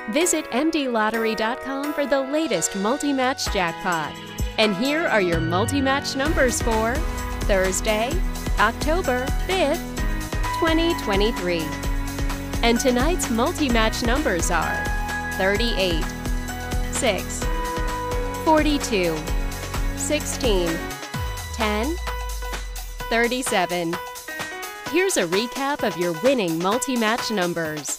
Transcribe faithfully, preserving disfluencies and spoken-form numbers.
Visit M D lottery dot com for the latest multi-match jackpot. And here are your multi-match numbers for Thursday, October fifth, twenty twenty-three. And tonight's multi-match numbers are thirty-eight, six, forty-two, sixteen, ten, thirty-seven. Here's a recap of your winning multi-match numbers.